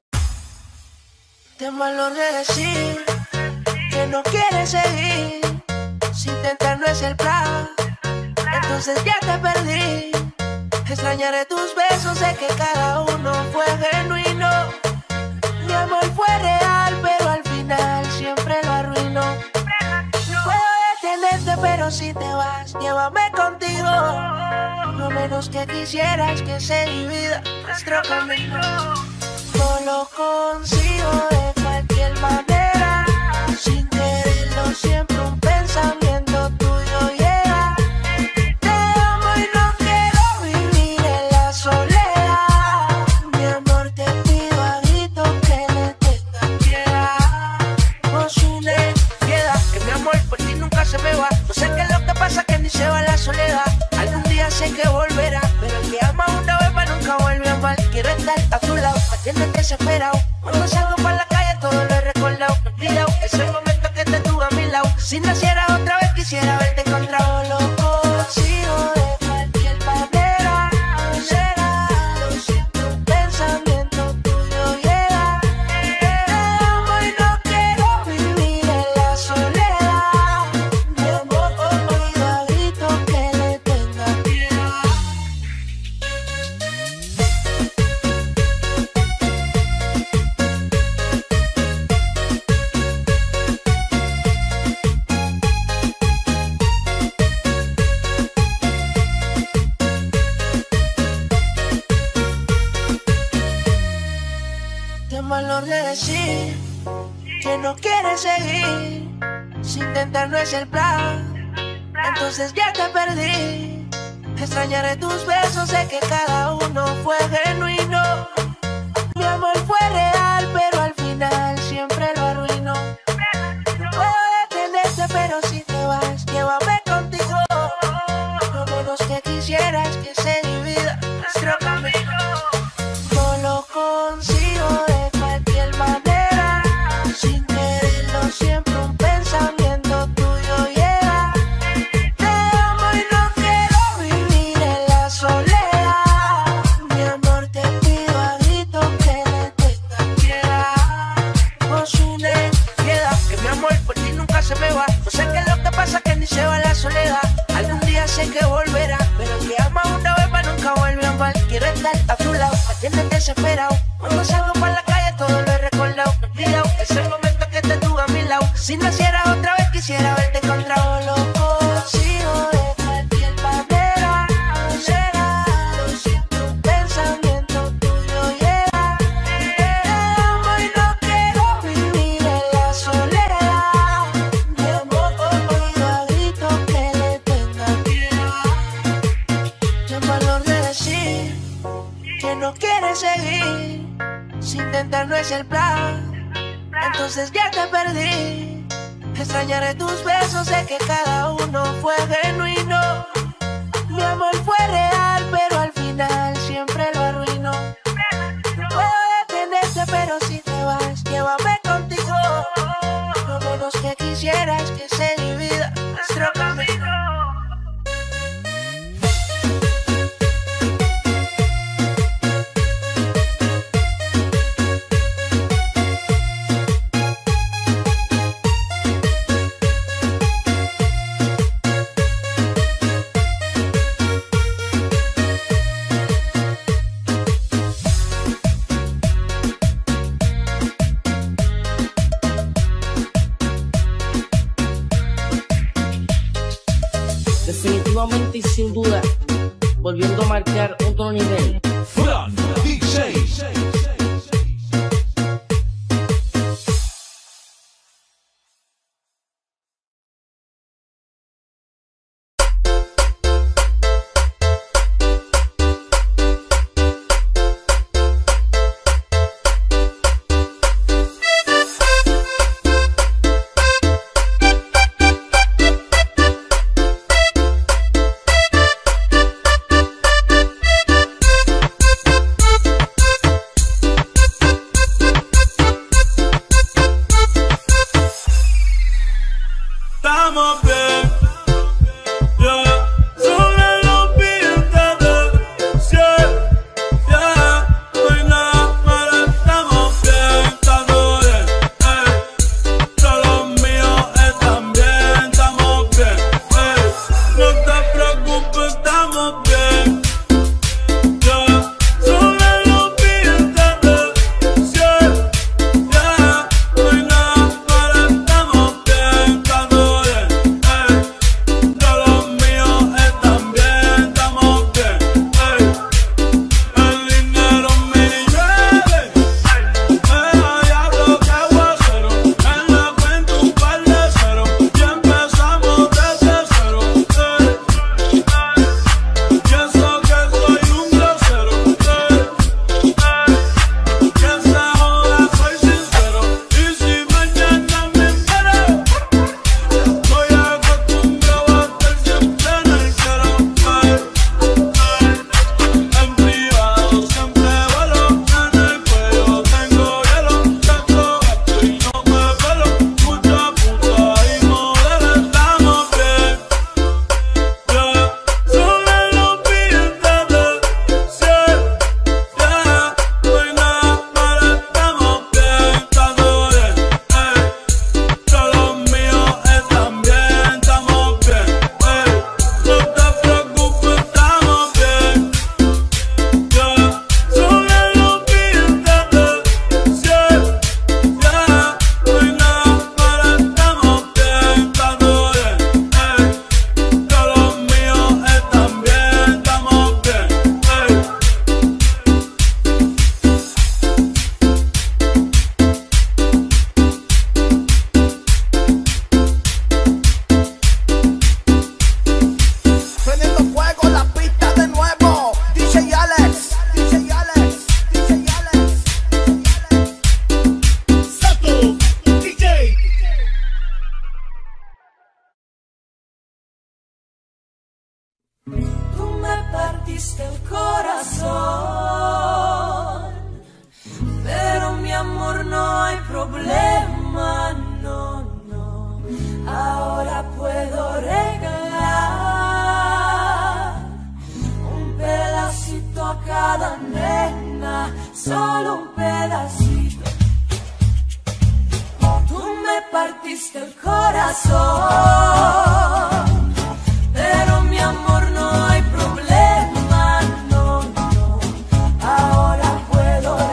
Speaker 9: Ten valor de decir que no quieres seguir. Si intentar no es el plan, entonces ya te perdí. Extrañaré tus besos, sé que cada uno fue genuino. Mi amor fue real, pero al final siempre lo arruinó. Puedo detenerte, pero si te vas, llévame contigo. Lo menos que quisieras que se divida nuestro camino. No lo consigo de cualquier manera. Sin quererlo siempre un pensamiento tuyo llega. Te amo y no quiero vivir en la soledad. Mi amor te pido a grito que le tenga piedad. Nos une piedad, que mi amor por ti nunca se me va. No sé qué es lo que pasa, que ni se va la soledad. Algún día sé que volverá, pero el que ama una vez más nunca vuelve a amar. Quiero estar a tu lado, atiende desesperado. Cuando salgo para la calle todo lo he recordado. Olvidado ese momento que te tuve a mi lado. Si naciera otra vez quisiera verte encontrado. Lo consigo de cualquier manera. Será, lo siento, un pensamiento tuyo llega. Te amo y no quiero vivir en la soledad. Mi amor pido a grito que le tenga piedad. Ten valor de decir que no quieres seguir. Si intentar no es el plan, entonces ya te perdí. Extrañaré tus besos, sé que cada uno fue genuino. Mi amor fue real, pero al final siempre lo arruinó. No puedo detenerte, pero si te vas, llévame contigo. Lo menos que quisieras que se divida nuestro camino. No lo consigo de cualquier manera. Sin quererlo esperado. Cuando salgo por la calle todo lo he recordado. Olvidado, es el momento que te tuve a mi lado. Si naciera otra vez quisiera verte encontrado. Loco, sigo de cualquier manera. No será, lo siento, un pensamiento tuyo llega. Te amo y no quiero vivir en la soledad. Mi amor, oigo a gritos que le tenga piedad. Ten valor de decir que no quieres seguir. Si intentar no es el plan, entonces ya te perdí. Extrañaré tus besos, sé que cada uno fue genuino. Mi amor fue real, pero al final siempre lo arruinó. No puedo detenerte, pero si te vas, llévame contigo. Lo menos que quisiera es que se divida nuestro camino.
Speaker 10: Definitivamente y sin duda, volviendo a marcar otro nivel.
Speaker 11: Fran D J.
Speaker 12: Estamos bien, yeah. Sobre los billetes de cien, yeah. No hay nada malo, estamos bien, estamos bien, ey. Todos los míos están bien, estamos bien, ey. No te preocupes, estamos bien, yeah. Sobre los billetes de cien, yeah. No hay nada malo, estamos bien, estamos
Speaker 7: partiste el corazón, pero mi amor no hay problema, no, no. Ahora puedo regalar un pedacito a cada nena, solo un pedacito. Tú me partiste el corazón, pero mi amor no hay problema, no, no. Ahora puedo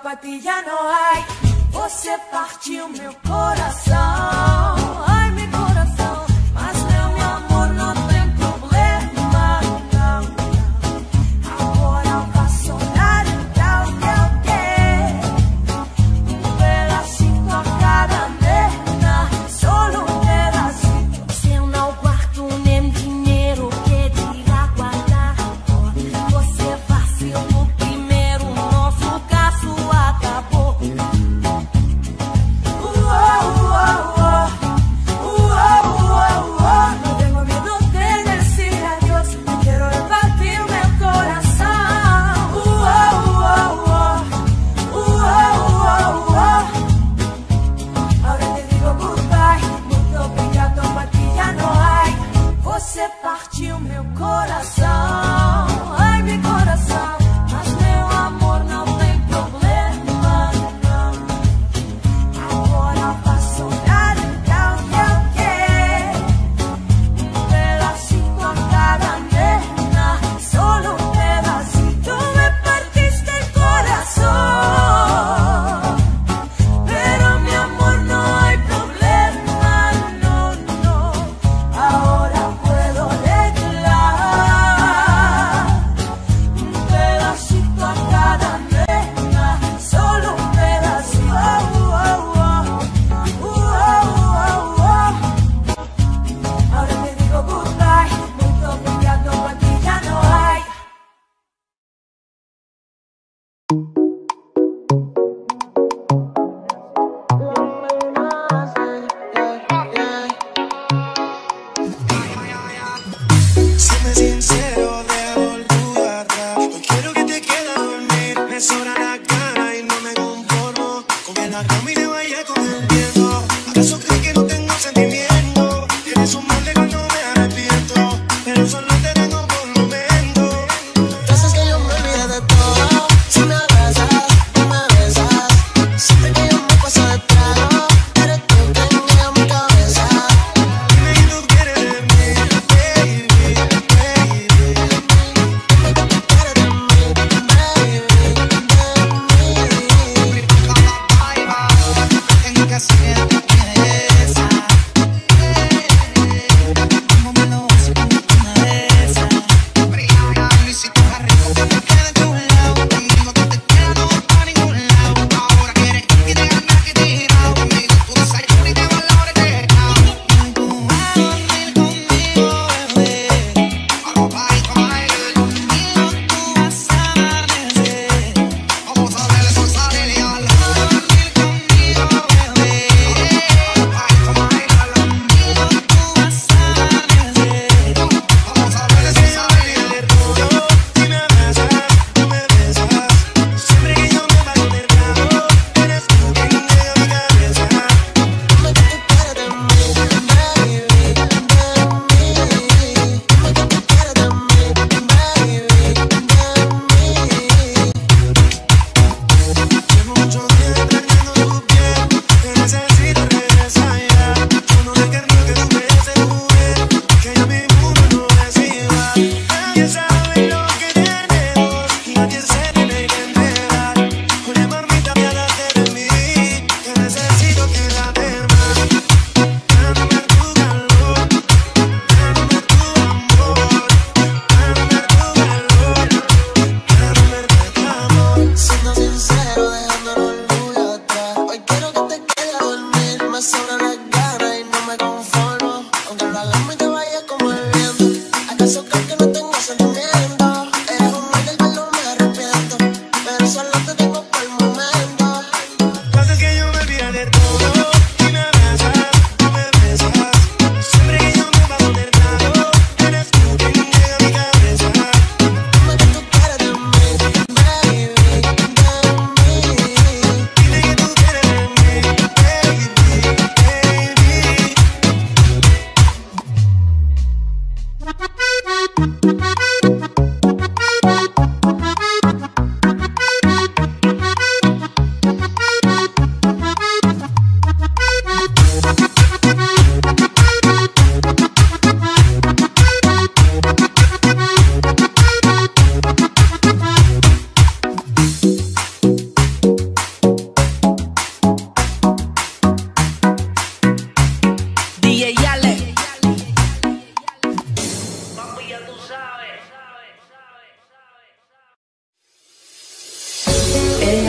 Speaker 13: pra ti já não hay. Você partiu meu coração. Ai, meu coração. Mas meu, meu amor, não tem problema, não, não. Agora eu faço nada, então o que eu quero. Um pedacito a cada nena, solo um pedacito. Se eu não guardo nem dinheiro, que dirá guardar? Você vacilou primeiro, nosso caso acabou. Uh, uh, uh, uh.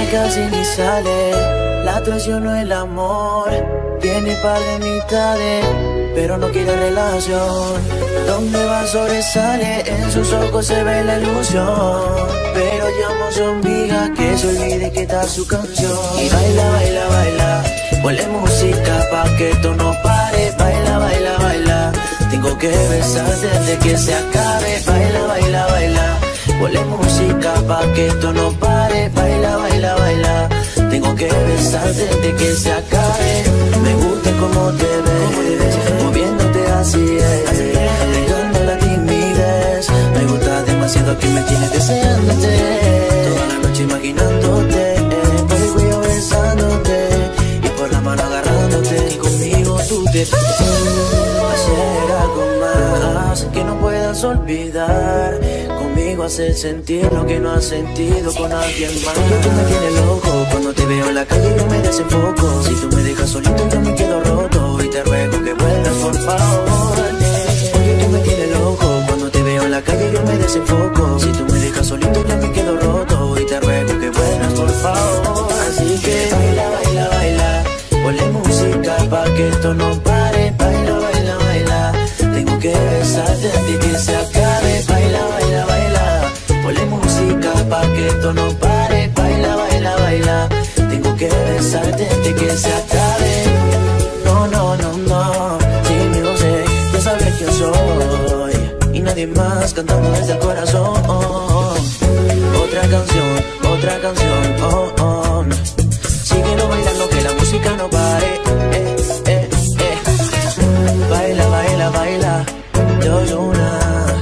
Speaker 14: Ella casi ni sale, la traicionó el amor. Tiene par de mitades, pero no quiere relación. Donde va sobresale, en sus ojos se ve la ilusión. Pero llamo a su amiga que se olvide que está su canción. Y baila, baila, baila, ponle música pa' que esto no pare. Baila, baila, baila, tengo que besarte antes que se acabe. Baila, baila, baila, ponle música pa' que esto no pare. Baila, baila, baila, tengo que besarte antes que se acabe. Me gusta cómo te ves, moviéndote así es, dejando la timidez. Me gusta demasiado que me tienes deseándote, toda la noche imaginándote, por el cuello besándote y por la mano agarrándote. Y conmigo tú te hacer algo más que no puedas olvidar. Conmigo hacer sentir lo que no has sentido con alguien más. Porque tú me tienes loco, cuando te veo en la calle yo me desenfoco. Si tú me dejas solito yo me quedo roto y te ruego que vuelvas por favor. Porque tú me tienes loco, cuando te veo en la calle yo me desenfoco. Si tú me dejas solito yo me quedo roto y te ruego que vuelvas por favor. Así que baila, baila, baila, ponle música pa' que esto no pare. Baila, baila, baila, tengo que besarte antes que se acabe. Baila, baila, baila, ponle música pa' que esto no pare. Baila, baila, baila, tengo que besarte antes que se acabe. No, no, no, no, sin music, ya sabes quién soy y nadie más cantando desde el corazón. Otra canción, otra canción, oh, oh. Síguelo bailando que la música no pare. Eh, eh, eh. Baila, baila, baila, yo, yo, una.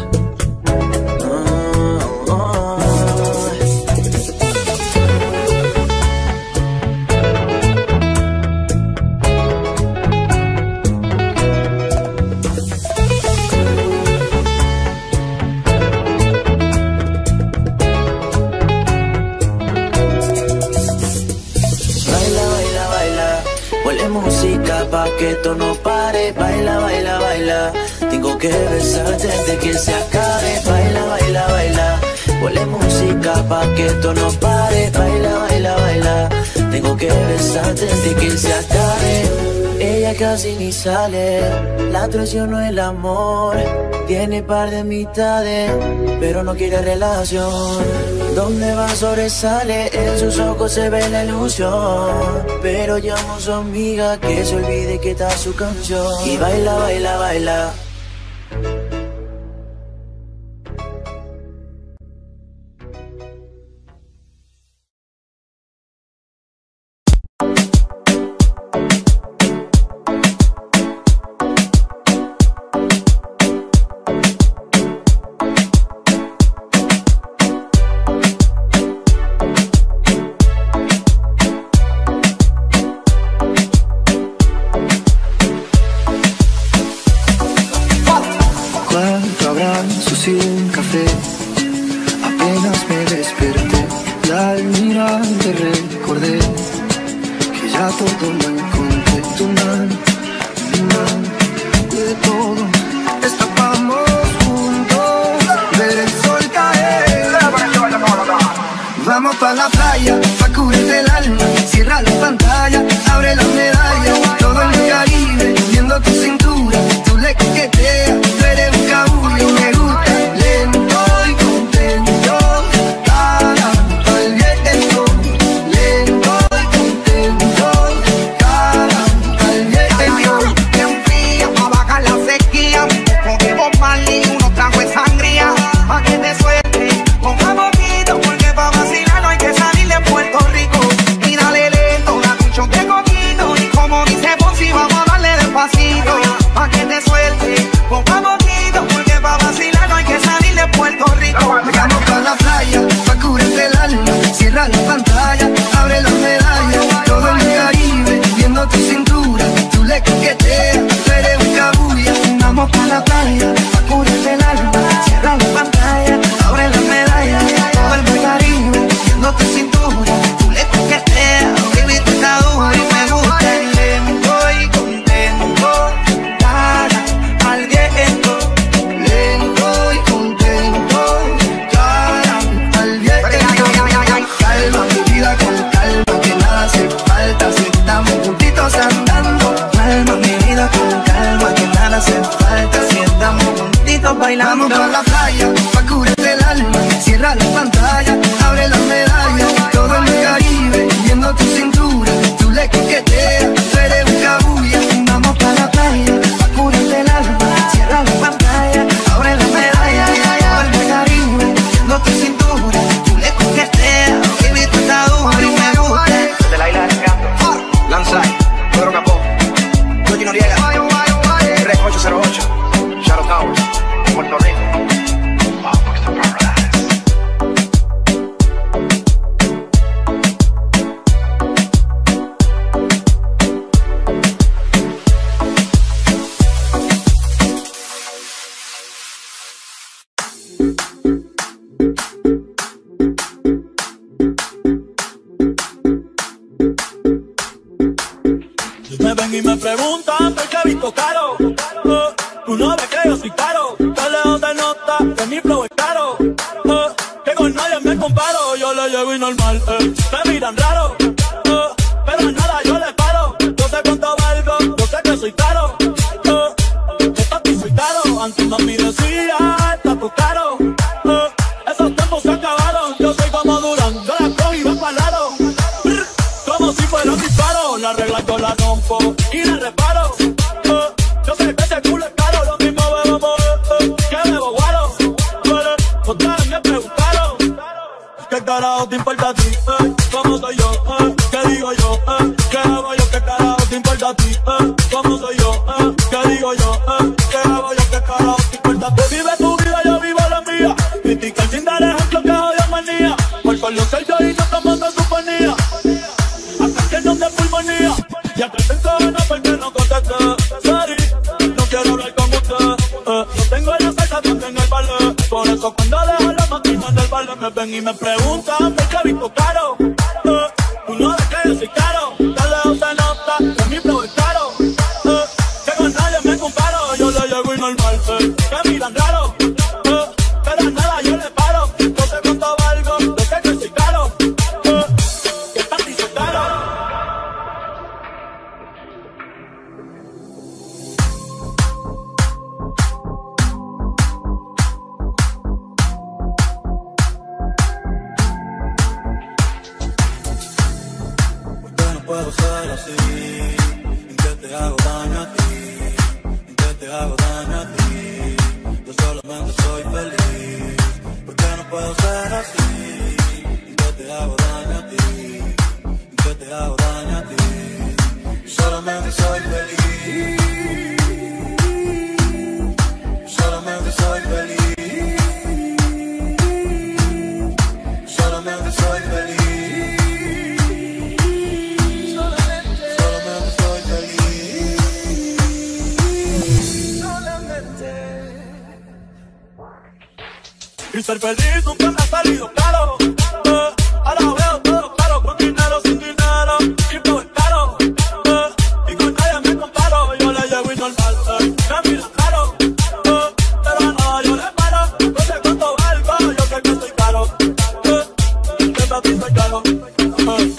Speaker 14: Pa' que esto no pare, baila, baila, baila, tengo que besarte antes que se acabe. Baila, baila, baila, ponle música pa' que esto no pare. Baila, baila, baila, tengo que besarte antes que se acabe. Ella casi ni sale, la traicionó el amor. Tiene par de mitades, pero no quiere relación. Donde va sobresale, en sus ojos se ve la ilusión. Pero llamo a su amiga que se olvide que está su canción. Y baila, baila, baila.
Speaker 1: Sin café, apenas me desperté, y al mirarte recordé que ya todo lo encontré. Tu mano, mi mano, de todo escapamos juntos, ver el sol caer. Vamos pa' la playa, pa' cubrirte el alma, cierra la pantalla, abre la medalla, todo en el Caribe, viendo tu cintura, tú le coqueteas, tú eres un cabullo, me gusta.
Speaker 15: Pa' que te suelte.
Speaker 12: ven y me preguntan por qué he visto caro. Uh, tú no ves que yo soy caro. De lejos te nota que mi flow es caro. Uh, que con nadie me comparo. Yo le llego y normal, eh. Me miran raro. Uh, pero nada, yo le paro. Yo sé cuánto valgo, yo sé que soy caro. Uh, que papi soy caro. Antes mami decía, está tu caro. Uh, esos tiempos se acabaron. Yo soy como Durán, yo la cojo y voy para lado. Como si fuera un disparo. La regla yo la rompo y la reparo. Uh, yo sé que ese culo es caro. Lo mismo bebo uh, que bebo guaro. Uh, otra vez me preguntaron ¿qué carajo te importa a ti? Uh, ¿Cómo soy yo? Uh, ¿Qué digo yo? Uh, ¿Qué hago yo? ¿Qué carajo te importa a ti? Uh, ¿Cómo soy yo? Uh, ¿Qué digo yo? Uh, ¿Qué hago yo? ¿Qué carajo te importa a ti? Vive tu vida, yo vivo la mía. Criticar sin dar ejemplo que odio manía. Por por lo que yo y no tomando su ponía. De pulmonía, ya te tengo porque no contesté. Sorry, no quiero hablar con usted. Uh, no tengo la salsa, no tengo el balón. Por eso cuando dejo la máquina del balón me ven y me preguntan por qué he visto caro. Uh, tú no ves que yo soy caro. De lejos se nota que mi flow es caro. Uh, que con nadie me comparo. Yo le llego y normal, eh. Que miran raro. Uh, pero nada, yo le paro. No sé cuánto valgo, yo sé que soy caro. Uh, que papi soy caro.
Speaker 1: Puedo ser así, en que te hago daño a ti, en que te hago daño a ti. Yo solamente soy feliz, porque no puedo ser así, en que te hago daño a ti, en que te hago daño a ti. Solamente soy feliz, solamente soy feliz, solamente soy feliz.
Speaker 12: Y ser feliz nunca me ha salido caro. Uh, ahora veo todo claro, con dinero, sin dinero, y todo es caro. Uh, y con nadie me comparo, yo le llego y normal, uh, me miro caro. Uh, pero nada, yo le paro, no sé cuánto valgo, yo sé que soy caro. Uh, que papi soy caro. Uh.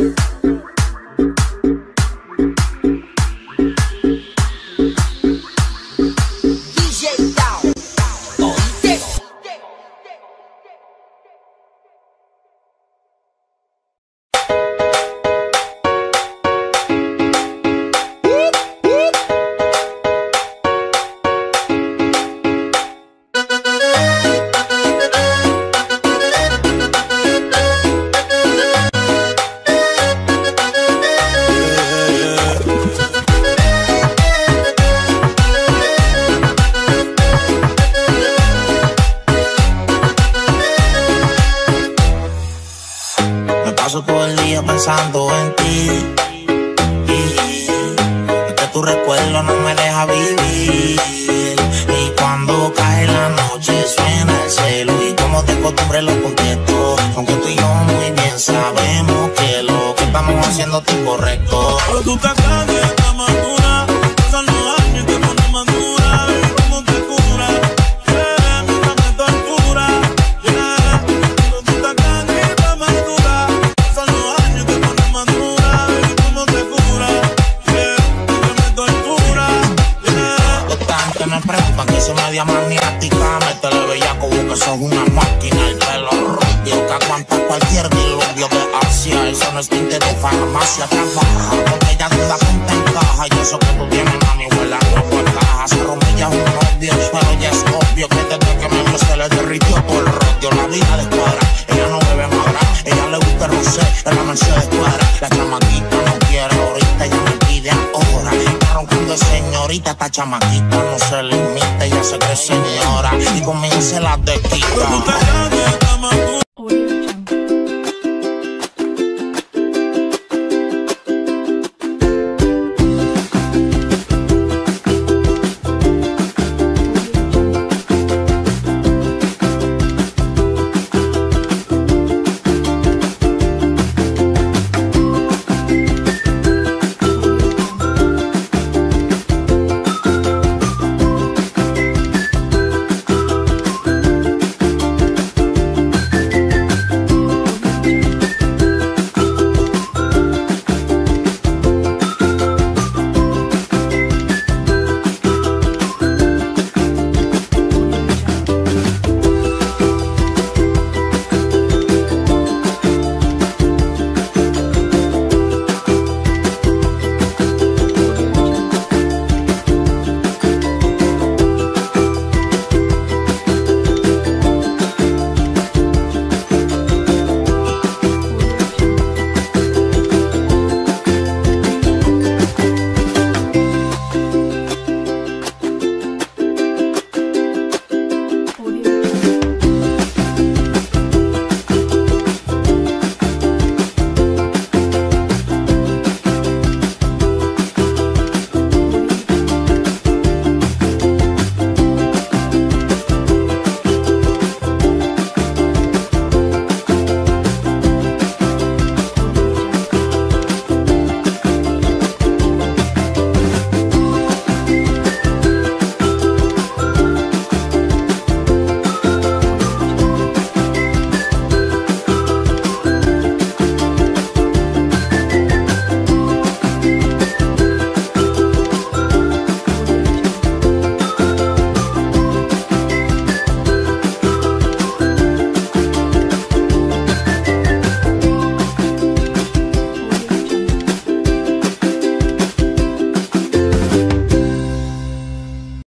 Speaker 15: Todo el día pensando en ti, y es que tu recuerdo no me deja vivir. Y cuando cae la noche suena el celo y como de costumbre lo contesto, aunque tú y yo muy bien sabemos que lo que estamos haciendo es incorrecto.
Speaker 1: Pero tú te cambias, estás madura, pasan los años y te pones madura, baby, ¿cómo te cura? Yeah, mientras me tortura, yeah. Pero tú te cambias, estás madura, pasan los años y te pones madura, baby, ¿cómo te cura? Yeah, mientras me tortura, yeah.
Speaker 15: Los tanques me preguntan que soy media maniática, métele bellaco que sos una máquina, el pelo rubio que aguanta cualquier diluvio de Asia, eso no es tinte de farmacia, trabaja, porque ella duda con te encaja, y eso que tú tienes, mami, huele a por caja, se romilla un odio, pero ya es obvio que desde que me vio se le derritió todo el rodio, la vida de cuadra, ella no bebe madra, ella le gusta el rosé, en la Mercedes cuadra, la chamaquita no quiere ahorita, ella me pide ahora, roncando señorita, esta chamaquita no se limita, ella se cree señora, y conmigo se la desquita.
Speaker 1: Pero tú te cambias, estás madura.